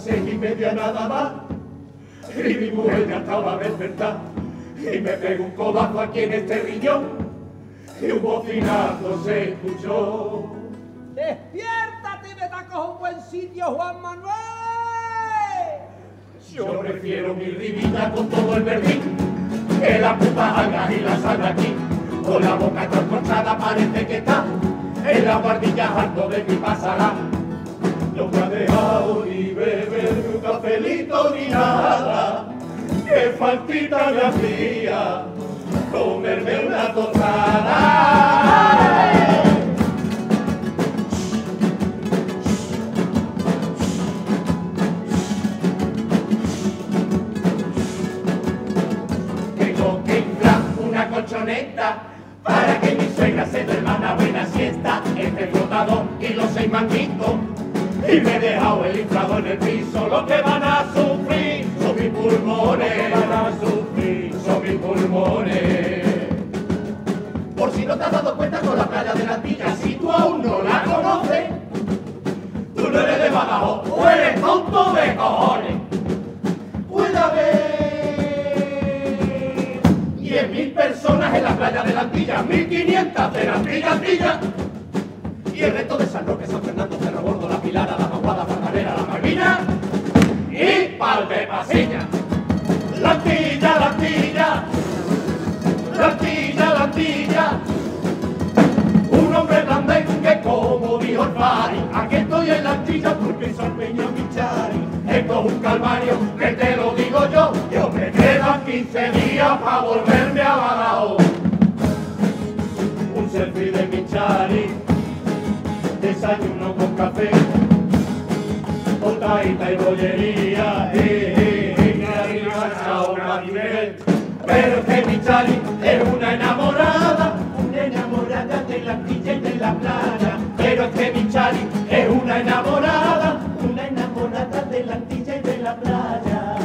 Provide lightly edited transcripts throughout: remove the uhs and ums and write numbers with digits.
6:30 nada más, y mi mujer ya estaba a despertar, y me pegó un codazo aquí en este riñón, y un bocinazo se escuchó. ¡Despiértate y vete a coger un buen sitio, Juan Manuel! Yo prefiero mi ribita con todo el verdín, que la puta haga y la salga aquí, con la boca trascorchada parece que está en la guardilla harto de mi pasará. No me ha dejado ni beber un cafelito ni nada, que faltita me hacía comerme una tostada. Tengo que inflar una colchoneta para que mi suegra se duerma una buena siesta, este flotador y los 6 manguitos, y me he dejado el inflador en el piso. Lo que van a sufrir son mis pulmones, van a sufrir son mis pulmones. Por si no te has dado cuenta con la playa de la Antilla, si tú aún no la conoces, tú no eres de Badajoz o eres tonto de cojones. Puede haber 10.000 personas en la playa de la Antilla, 1.500 de la Antilla, y el resto de San Roque, San Fernando, Cerro Gordo, La Pilana, La Maguada, Barbarera, La Malvina y Valdepasilla. La Antilla, la Antilla, la Antilla, la Antilla. Un hombre blandengue como dijo el Fari. Aquí estoy en la Antilla porque soy Peña Michari. Esto es un calvario que te lo digo yo. Yo me quedan 15 días para volverme a Badajoz. Un selfie de Michari, desayuno con café, botadita y bollería, que arriba chao Maribel. Pero es que Michari es una enamorada de la Antilla y de la playa. Pero es que Michari es una enamorada de la Antilla y de la playa.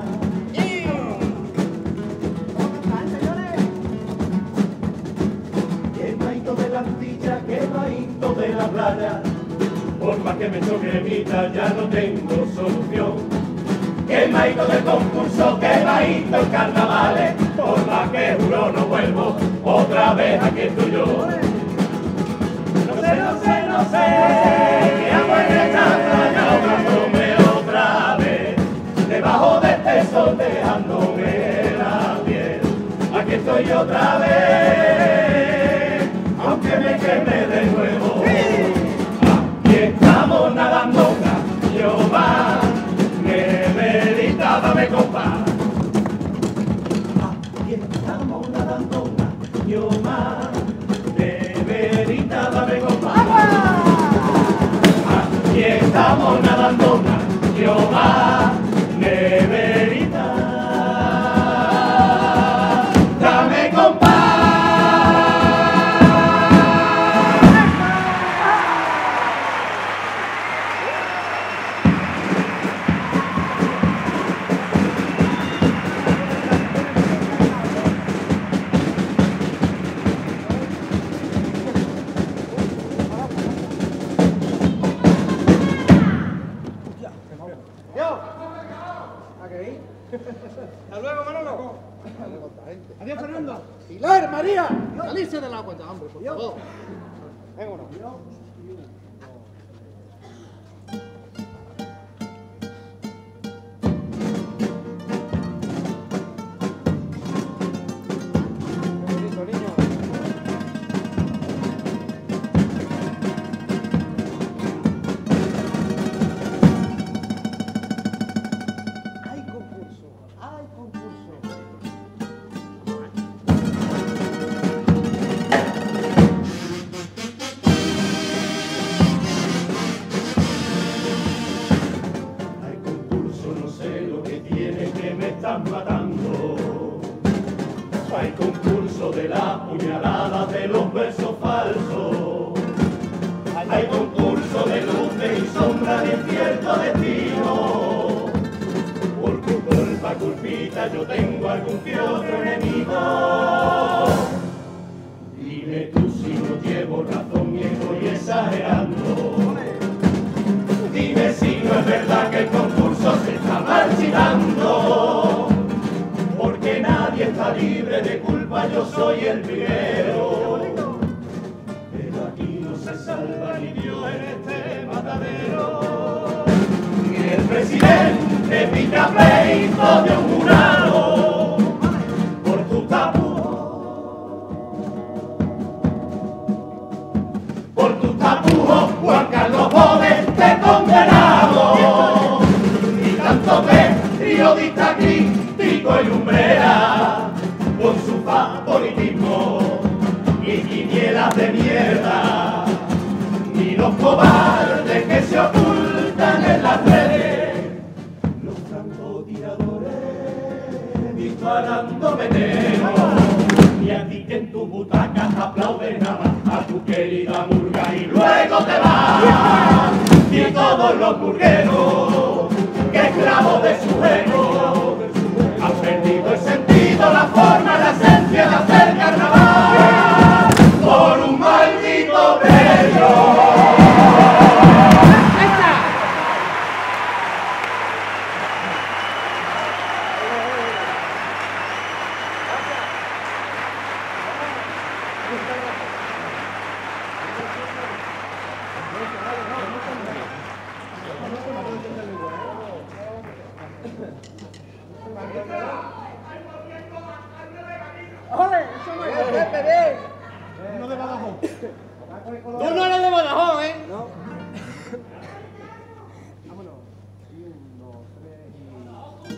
Quemadito de la Antilla, quemadito de la playa. Por más que me choque evita, ya no tengo solución. Quemadito del concurso, quemadito en carnavales. Por más que juro no vuelvo, otra vez aquí estoy yo. No sé, que hago en esta playa ahogándome otra vez. Debajo de este sol dejándome la piel. Aquí estoy otra vez, aunque me queme de nuevo. Aquí estamos nadando una yo más, neverita dame compa. Aquí estamos nadando una yo más, neverita dame compa. Aquí estamos nadando una yo más, neverita dame compa. Hasta luego, Manolo. Adiós, Fernando. Pilar, María, salirse del agua ya, hombre, por favor. Venga, uno. verdadero. Y el presidente pica pleito de un jurado por tu tapujo, Juan Carlos Boves te condenado. Y tanto periodista crítico y lumbrera con su favoritismo y quinielas de mierda, y los cobardes que se ocultan en las redes, los francotiradores disparando veneno, y a ti que en tu butaca aplaudes nada más a tu querida murga y luego te vas, y todos los burgueros que esclavos de su ego han perdido el sentido, la forma, la esencia de hacer carnaval por un maldito bello. Uno de Badajoz. Tú no eres de Badajoz, ¿eh? No. Vámonos. Y 1, 2, 3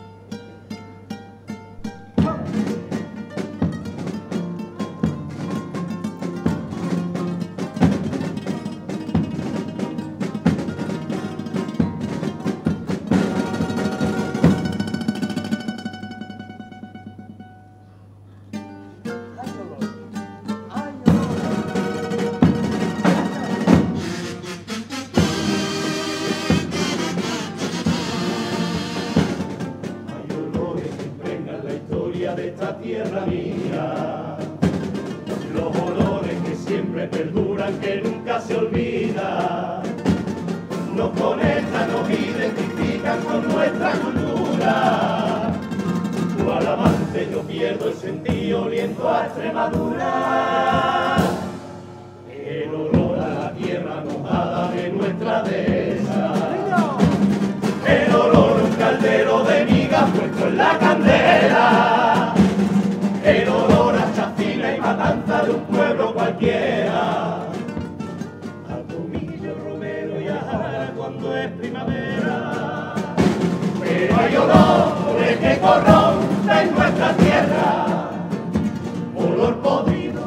de esta tierra mía, los olores que siempre perduran, que nunca se olvidan, nos conectan, nos identifican con nuestra cultura. Cual amante yo pierdo el sentido oliendo a Extremadura, el olor a la tierra mojada de nuestra dehesa, el olor a un caldero de migas puesto en la candela, el olor a chacina y matanza de un pueblo cualquiera, al tomillo, romero y a jara cuando es primavera. Pero hay olores que corrompen nuestra tierra, olor podrido,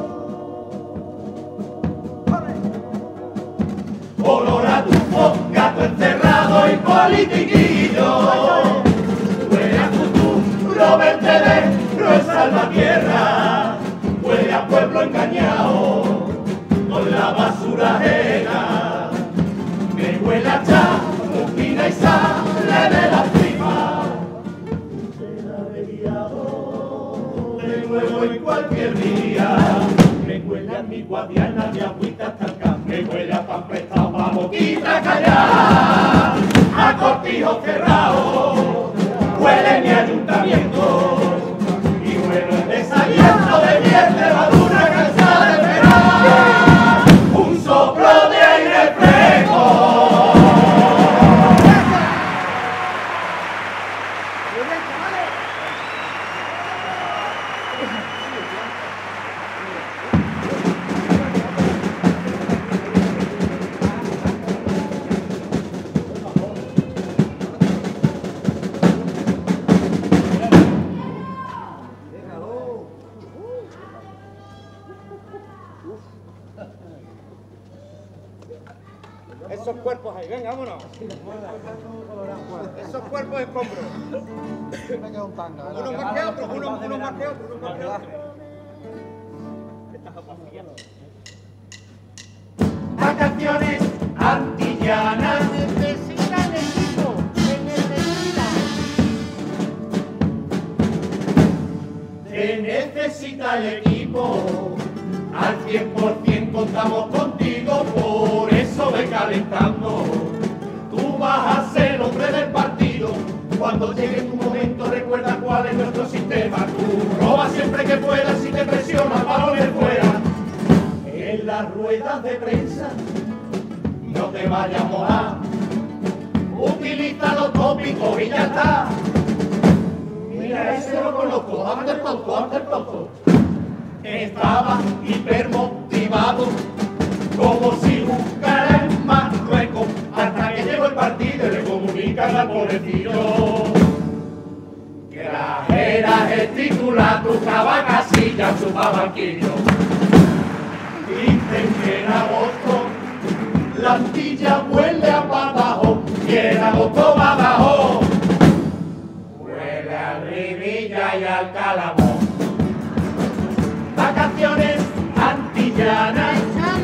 olor a tufo, gato encerrado y politiquillo, huele a futuro vertedero en salvatierra, huele a pueblo engañado con la basura ajena, me huele a chamuquina y sale de la tripa, de nuevo en cualquier día, me huele a mi guadiana de agüita talca, me huele a pan prestado pa' boquita callar, a cortijo cerrado, huele mi ayuntamiento, y huele el desaliento de miel de madura cansada de esperar, un soplo de aire fresco. Esos cuerpos ahí, venga, vámonos. Esos cuerpos escombros. Unos más que otros, unos más que otros, unos más que otros. Vacaciones antillanas. Necesitan equipo, Se necesita el equipo, al 100% contamos contigo, por eso ve calentando. Tú vas a ser el hombre del partido, cuando llegue tu momento recuerda cuál es nuestro sistema. Tú robas siempre que puedas y te presionas balones fuera. En las ruedas de prensa no te vayas a mojar. Utiliza los tópicos y ya está. Mira, ese lo conozco, hazte el tonto. Estaba hipermotivado, como si buscara en Marruecos, hasta que llegó el partido y le comunican al pobrecillo que era el titular, trucaba casillas, chupaba banquillo. Dicen que en agosto la Antilla huele a Badajoz y en agosto Badajoz huele a Rivilla y al Calamón. Vacaciones antillanas.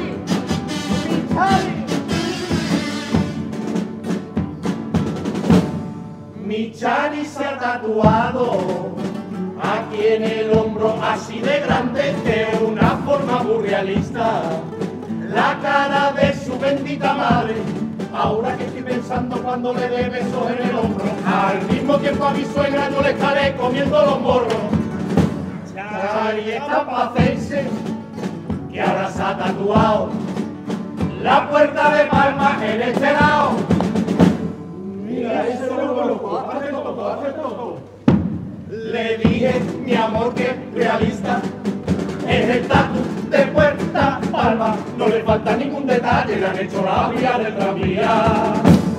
Mi Chani se ha tatuado aquí en el hombro, así de grande, de una forma muy realista, la cara de su bendita madre. Ahora que estoy pensando cuando le dé besos en el hombro, al mismo tiempo a mi suegra yo le estaré comiendo los morros. Chani está pa' hacerse, que ahora se ha tatuado la puerta de Palma en este lado. Mira, eso lo conozco, hace todo. Le dije, mi amor, que realista es el tatu de Puerta Palma. No le falta ningún detalle, le han hecho la vía del tranvía.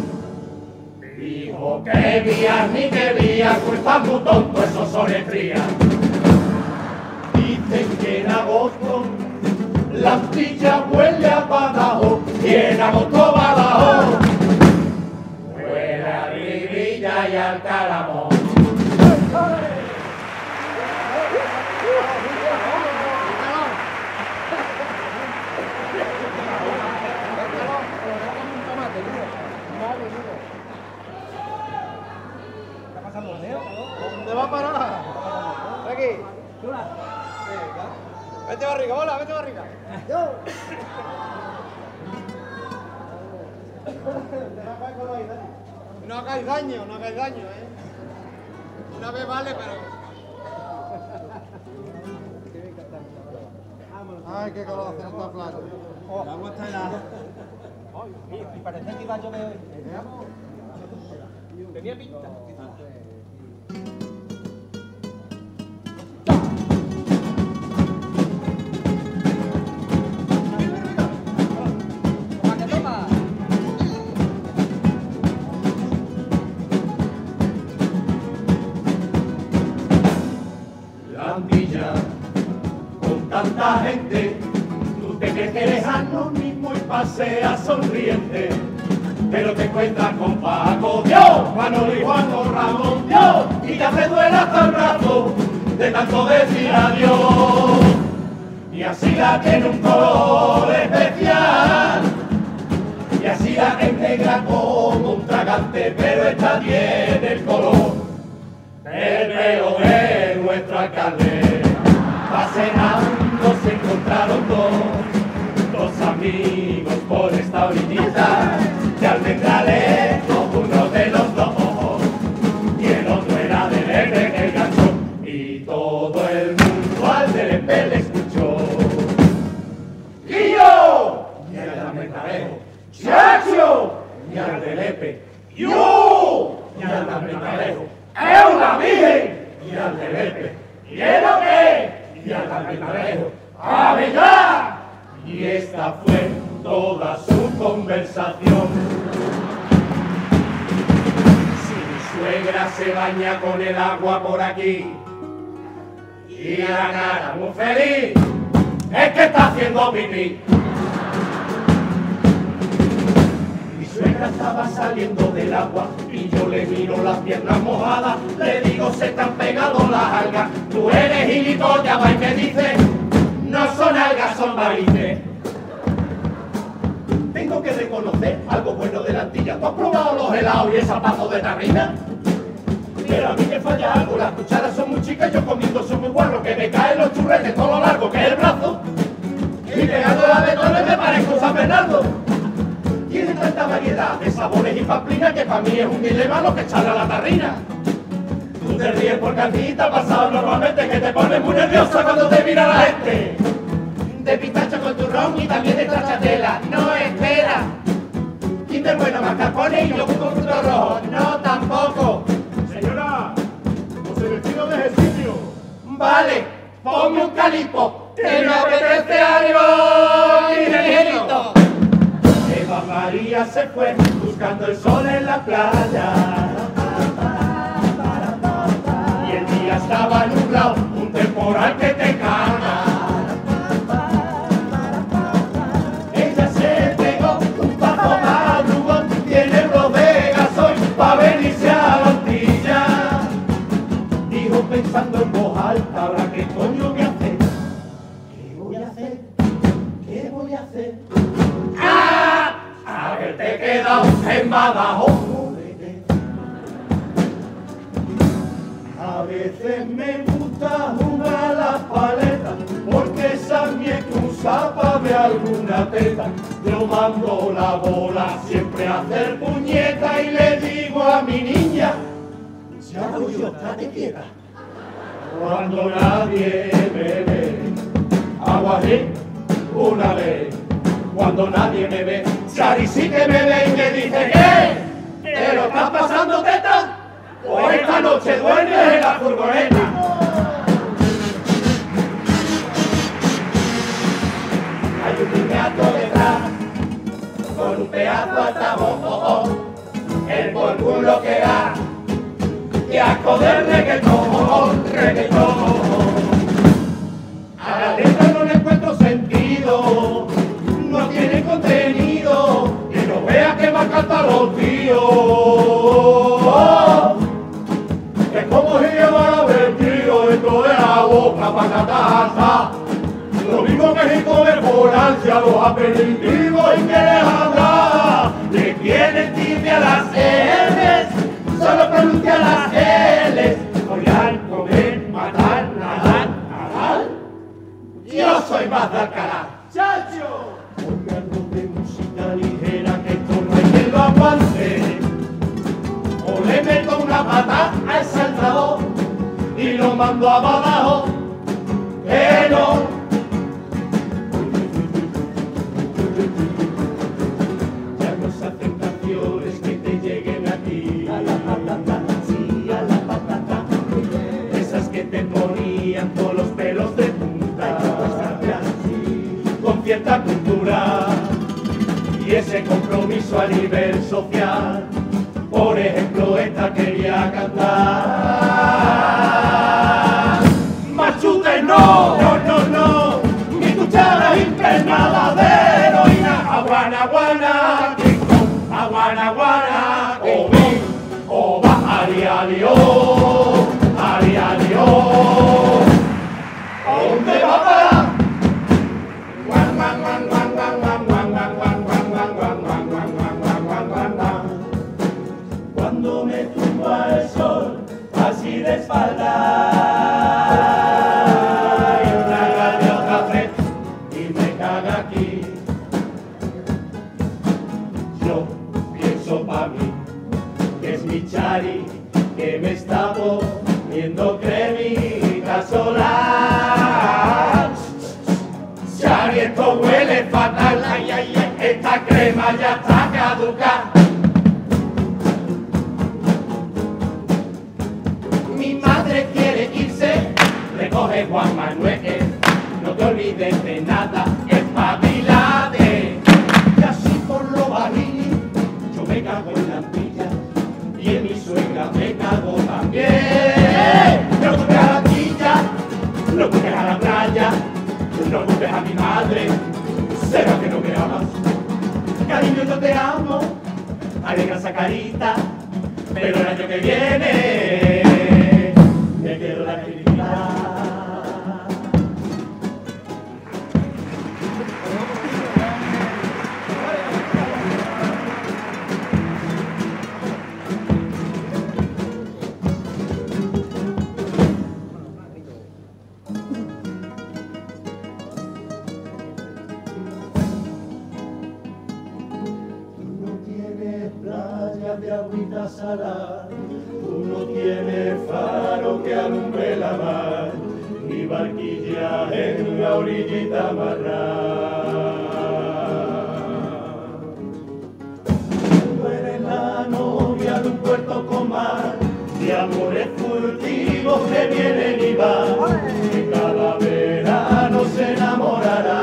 Dijo que vías ni que vías, pues están muy tonto, esos son frías. Dicen que en agosto la Antilla huele a Badajoz y en agosto Badajoz huele a Rivilla y al Calamón. ¿Dónde va a parar? Aquí. Vete barriga, hola, vete barriga. No hagáis daño, Una vez vale, pero... Ay, qué calor hace esta playa. La agua está helada. Y parece que iba a llover hoy. Tenía pinta. Tanta gente, tú te crees que eres anónimo y paseas sonriente, pero te encuentras con Paco Dios, Manolo y Juanjo Ramón Dios, y ya te duele hasta el brazo de tanto decir adiós. Y así la tiene un color especial, y así la es negra como un tragante, pero esta tiene el color del pelo de nuestro alcalde. Paseando se encontraron dos amigos por esta orillita de almendrales, uno de los dos y el otro era del Lepe en el gancho, y todo el mundo al del Lepe le escuchó. Y yo, y al almendralejo, chacho, y al del Lepe, yo, y al almendralejo, es una virgen, y al del Lepe, y es lo que y al almendralejo, ¡a bailar! Y esta fue toda su conversación. Si mi suegra se baña con el agua por aquí y la cara muy feliz, es que está haciendo pipí. Mi suegra estaba saliendo del agua y yo le miro las piernas mojadas, le digo, se te han pegado las algas. Tú eres gilipollas, va y me dice, no son algas, son varices. Tengo que reconocer algo bueno de la Antilla. ¿Tú has probado los helados y el zapato de tarrina? Pero a mí me falla algo, las cucharas son muy chicas, yo comiendo soy muy guarro, que me caen los churretes todo lo largo que es el brazo. Y pegando la betones me parezco San Bernardo. Tiene tanta variedad de sabores y pamplinas que para mí es un dilema lo que echarle a la tarrina. Tú te ríes porque a ti te ha pasado normalmente que te pones muy nerviosa cuando te mira la gente. De pistacho con turrón y también de stracciatella. No, espera, Kinder Bueno, mascarpone y yo con frutos rojos. No, tampoco. Señora, ¿os he vestido de ejercicio? Vale, ponme un calipo, que me apetece algo ligerito. Eva María se fue buscando el sol en la playa. Y el día estaba nublado, un temporal que te caga. Ella se pegó un paso madrugón, tiene bodegas hoy pa' venirse a la Antilla. Dijo pensando en voz alta, ahora qué coño voy a hacer. ¿Qué voy a hacer? ¿Qué voy a hacer? ¡Ah! Haberte quedado en Badajoz. A veces me gusta jugar las paletas, porque esa es mi excusa para ver alguna teta. Yo mando la bola siempre a hacer puñeta y le digo a mi niña, si hago yo, estate quieta. Cuando nadie me ve, hago así una vez. Cuando nadie me ve, Sari sí que me ve y me dice, ¿qué? ¿Te lo estás pasando, teta? Pues esta noche duermes en la furgoneta. Hay un piñato detrás, con un pedazo altavoz, el por culo que da, y asco de reggaetón, reggaetón. A la letra no le encuentro sentido, no tiene contenido, y no veas que va a cantar los tíos. Es como si llevara vestido dentro de la boca para catarsa. Lo mismo que si comer por ansia los aperitivos y quieres hablar. Le tienes tibia a las L's, solo pronuncia las L's. Follar, comer, matar, nadar, nadar. Yo soy más de Alcalá. ¡Chacho! Ponme algo de música ligera que esto no hay quien lo aguante. O le meto una pata al saltador y lo mando a Badajoz. Que no. Ya no se hacen canciones que te lleguen a ti. A la patata, sí, a la patata. Esas que te ponían todos los pelos de punta. Con cierta cultura y ese compromiso a nivel social. Por ejemplo, esta quería cantar. ¡Machute, no! ¡No, no, no! Mi cuchara impregnada de heroína. Aguana, aguana, aguana, aguana. Obi, oba, ari, ari, oh, ari, ari, oh. ¿Dónde va a parar? Guan, guan, guan, guan, guan, guan, guan, guan, guan, guan, guan, guan, guan, guan, guan, guan, guan, guan. Cuando me tumba el sol, así de espalda, y una gaviota fred y me caga aquí. Yo pienso pa' mí, que es mi Chari, que me está poniendo cremita solar. Chari, esto huele fatal, ay, ay, ay, esta crema ya está caduca. Mi madre quiere irse, recoge Juan Manuel, no te olvides de nada, espabilate. Y así por lo bajini, yo me cago en la antilla, y en mi suegra me cago también. No culpes a la antilla, no culpes a la playa, no culpes a mi madre, será que no me amas. Cariño, yo te amo, alegra esa carita, pero el año que viene me quedo la credibilidad. Tú no tienes playa de agüita salada, tú no tienes faro que alumbre la mar, ni barquilla en la orillita amarrada. mar, de amores furtivos que vienen y van, que cada verano se enamorará.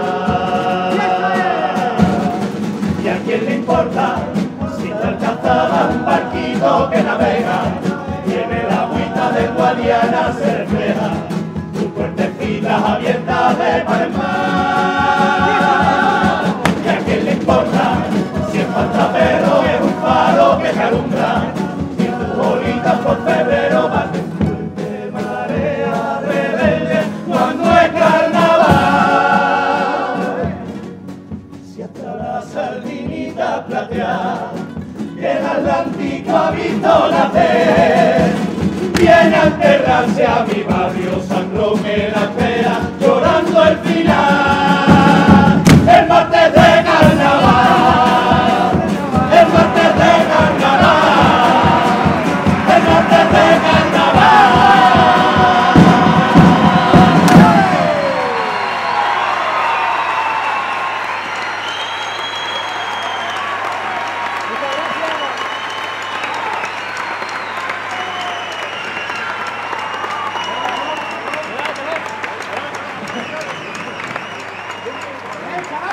¿Y a quién le importa si te alcanzaba un barquito que navega? Tiene la agüita de Guadiana se refleja, tus puertecitas abiertas de par en mar. ¿Y a quién le importa si el fantaperro es un faro que te alumbra? Si tus bolitas por febrero van de fuerte marea rebelde cuando es carnaval. Si hasta la sardinita plateada que el Atlántico ha visto nacer, viene a enterrarse a mi barrio San Roque la espera, llorando el final. El martes de carnaval, el martes de carnaval, el martes de carnaval. ¡Chaval!